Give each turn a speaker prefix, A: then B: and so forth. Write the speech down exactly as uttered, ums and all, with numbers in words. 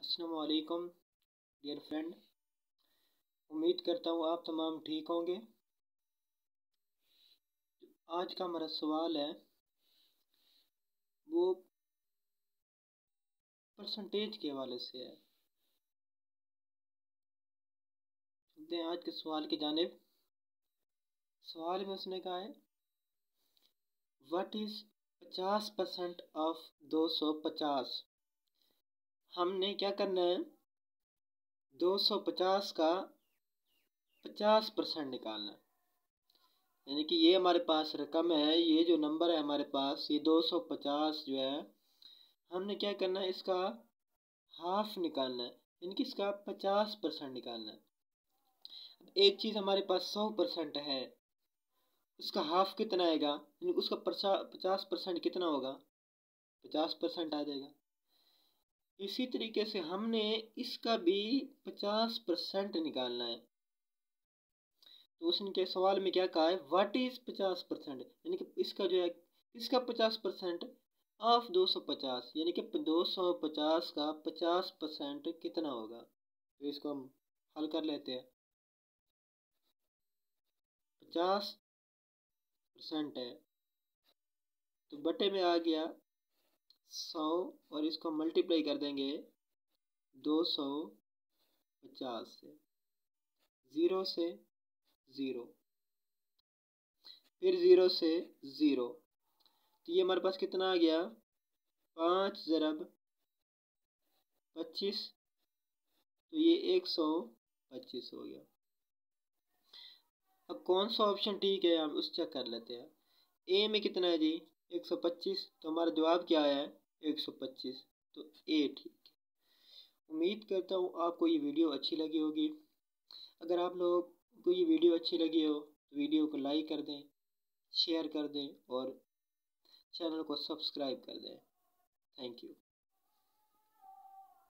A: अस्सलाम वालेकुम dear friend. उम्मीद करता हूँ आप तमाम ठीक होंगे। आज का हमारा सवाल है वो परसेंटेज के हवाले से है। चलते हैं आज के सवाल की जानिब। सवाल में उसने कहा है व्हाट इज़ पचास परसेंट ऑफ दो सौ पचास। हमने क्या करना है, दो सौ पचास का पचास परसेंट निकालना है। यानी कि ये हमारे पास रकम है, ये जो नंबर है हमारे पास, ये दो सौ पचास जो है, हमने क्या करना है, इसका हाफ निकालना है, यानी कि इसका पचास परसेंट निकालना है। एक चीज़ हमारे पास सौ परसेंट है, उसका हाफ कितना आएगा, यानी उसका पचास परसेंट कितना होगा, पचास परसेंट आ जाएगा। इसी तरीके से हमने इसका भी पचास परसेंट निकालना है। तो उसने सवाल में क्या कहा है, व्हाट इज पचास परसेंट, यानी कि इसका जो है, इसका पचास परसेंट ऑफ दो सौ पचास, यानी कि दो सौ पचास का पचास परसेंट कितना होगा। तो इसको हम हल कर लेते हैं। पचास परसेंट है तो बटे में आ गया सौ, और इसको मल्टीप्लाई कर देंगे दो सौ पचास से, ज़ीरो से ज़ीरो, फिर ज़ीरो से ज़ीरो, तो ये हमारे पास कितना आ गया, पाँच ज़रब पच्चीस, तो ये एक सौ पच्चीस हो गया। अब कौन सा ऑप्शन ठीक है हम उस चेक कर लेते हैं। ए में कितना है जी, एक सौ पच्चीस, तो हमारा जवाब क्या आया है, एक सौ पच्चीस, तो ए ठीक है। उम्मीद करता हूँ आपको ये वीडियो अच्छी लगी होगी। अगर आप लोग को ये वीडियो अच्छी लगी हो तो वीडियो को लाइक कर दें, शेयर कर दें और चैनल को सब्सक्राइब कर दें। Thank you.